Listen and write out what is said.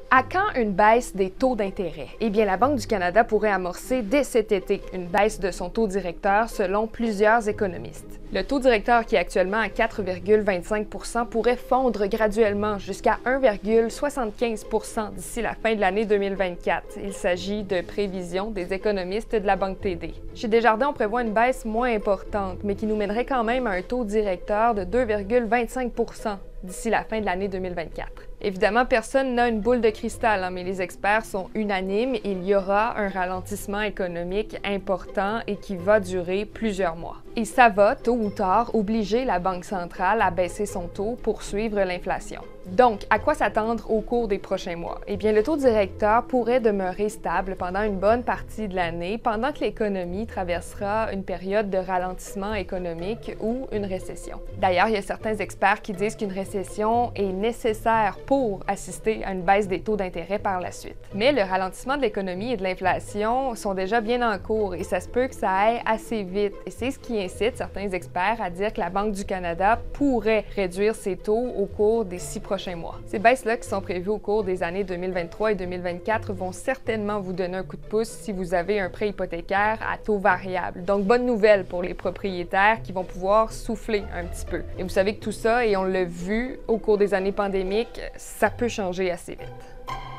À quand une baisse des taux d'intérêt? Eh bien, la Banque du Canada pourrait amorcer dès cet été une baisse de son taux directeur selon plusieurs économistes. Le taux directeur qui est actuellement à 4,25 % pourrait fondre graduellement jusqu'à 1,75 % d'ici la fin de l'année 2024. Il s'agit de prévisions des économistes de la Banque TD. Chez Desjardins, on prévoit une baisse moins importante, mais qui nous mènerait quand même à un taux directeur de 2,25 % d'ici la fin de l'année 2024. Évidemment, personne n'a une boule de cristal, mais les experts sont unanimes, il y aura un ralentissement économique important et qui va durer plusieurs mois. Et ça va, tôt ou tard, obliger la Banque centrale à baisser son taux pour suivre l'inflation. Donc, à quoi s'attendre au cours des prochains mois? Eh bien, le taux directeur pourrait demeurer stable pendant une bonne partie de l'année, pendant que l'économie traversera une période de ralentissement économique ou une récession. D'ailleurs, il y a certains experts qui disent qu'une récession est nécessaire pour assister à une baisse des taux d'intérêt par la suite. Mais le ralentissement de l'économie et de l'inflation sont déjà bien en cours et ça se peut que ça aille assez vite. Et c'est ce qui incite certains experts à dire que la Banque du Canada pourrait réduire ses taux au cours des 6 prochains mois. Ces baisses-là qui sont prévues au cours des années 2023 et 2024 vont certainement vous donner un coup de pouce si vous avez un prêt hypothécaire à taux variable. Donc, bonne nouvelle pour les propriétaires qui vont pouvoir souffler un petit peu. Et vous savez que tout ça, et on l'a vu au cours des années pandémiques, ça peut changer assez vite.